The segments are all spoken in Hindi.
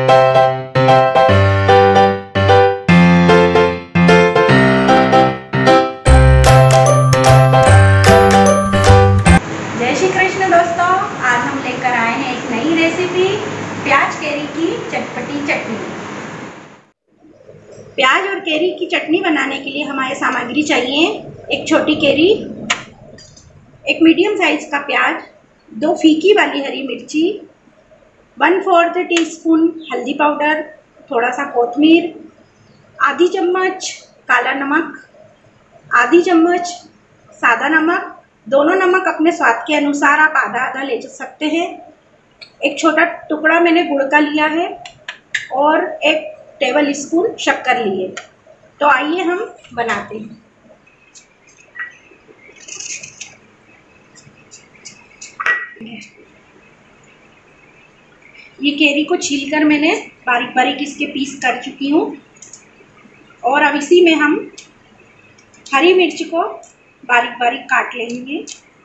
जय श्री कृष्ण दोस्तों, आज हम लेकर आए हैं एक नई रेसिपी, प्याज केरी की चटपटी चटनी। प्याज और केरी की चटनी बनाने के लिए हमारे सामग्री चाहिए: एक छोटी केरी, एक मीडियम साइज का प्याज, 2 फीकी वाली हरी मिर्ची, 1/4 टीस्पून हल्दी पाउडर, थोड़ा सा कोथमीर, आधी चम्मच काला नमक, आधी चम्मच सादा नमक। दोनों नमक अपने स्वाद के अनुसार आप आधा आधा ले सकते हैं। एक छोटा टुकड़ा मैंने गुड़ का लिया है और 1 टेबल स्पून शक्कर लिए। तो आइए हम बनाते हैं। ये केरी को छीलकर मैंने बारीक बारीक इसके पीस कर चुकी हूँ और अब इसी में हम हरी मिर्च को बारीक बारीक काट लेंगे।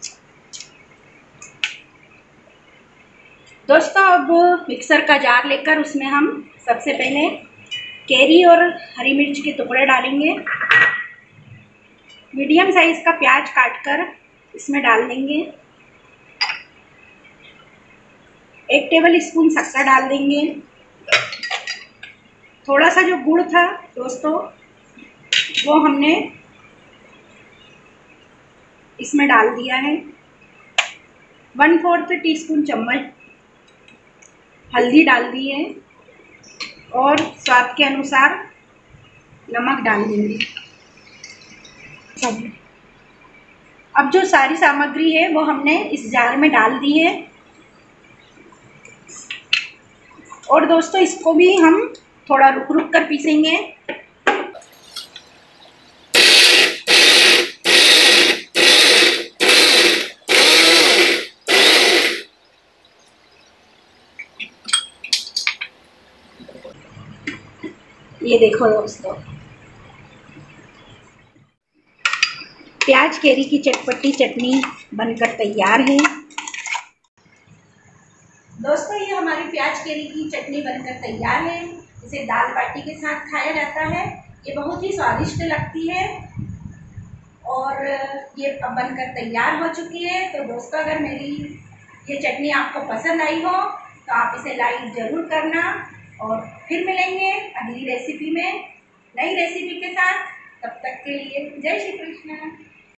दोस्तों, अब मिक्सर का जार लेकर उसमें हम सबसे पहले केरी और हरी मिर्च के टुकड़े डालेंगे। मीडियम साइज का प्याज काटकर इसमें डाल देंगे। 1 टेबल स्पून शक्कर डाल देंगे। थोड़ा सा जो गुड़ था दोस्तों, वो हमने इसमें डाल दिया है। 1/4 टीस्पून चम्मच हल्दी डाल दी है और स्वाद के अनुसार नमक डाल देंगे। अब जो सारी सामग्री है वो हमने इस जार में डाल दी है और दोस्तों इसको भी हम थोड़ा रुक रुक कर पीसेंगे। ये देखो दोस्तों, प्याज केरी की चटपटी चटनी बनकर तैयार है। दोस्तों, ये हमारी प्याज केरी की चटनी बनकर तैयार है। इसे दाल बाटी के साथ खाया जाता है। ये बहुत ही स्वादिष्ट लगती है और ये अब बनकर तैयार हो चुकी है। तो दोस्तों, अगर मेरी ये चटनी आपको पसंद आई हो तो आप इसे लाइक ज़रूर करना और फिर मिलेंगे अगली रेसिपी में नई रेसिपी के साथ। तब तक के लिए जय श्री कृष्ण।